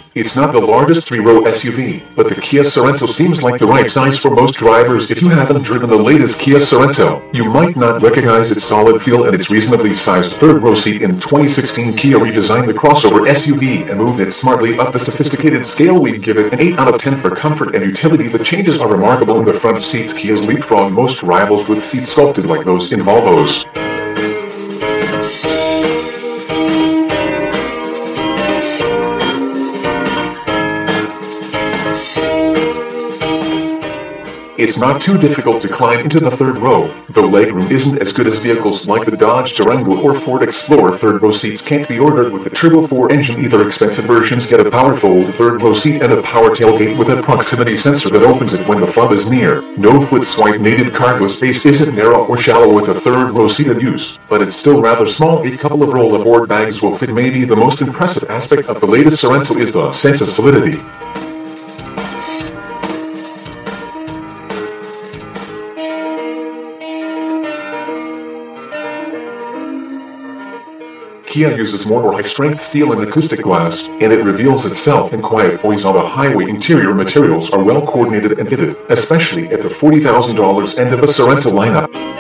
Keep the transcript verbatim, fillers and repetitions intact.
It's not the largest three-row S U V, but the Kia Sorento seems like the right size for most drivers. If you haven't driven the latest Kia Sorento, you might not recognize its solid feel and its reasonably sized third-row seat. In twenty sixteen, Kia redesigned the crossover S U V and moved it smartly up the sophisticated scale. We'd give it an eight out of ten for comfort and utility. The changes are remarkable in the front seats. Kia's leapfrog most rivals with seats sculpted like those in Volvos. It's not too difficult to climb into the third row, though legroom isn't as good as vehicles like the Dodge Durango or Ford Explorer. Third row seats can't be ordered with the Turbo four engine either. Expensive versions get a power-fold third row seat and a power tailgate with a proximity sensor that opens it when the fob is near. No foot swipe needed. Cargo space isn't narrow or shallow with a third row seat in use, but it's still rather small. A couple of roll-aboard bags will fit. Maybe the most impressive aspect of the latest Sorento is the sense of solidity. Kia uses more high-strength steel and acoustic glass, and it reveals itself in quiet poise on the highway. Interior materials are well coordinated and fitted, especially at the forty thousand dollars end of a Sorento lineup.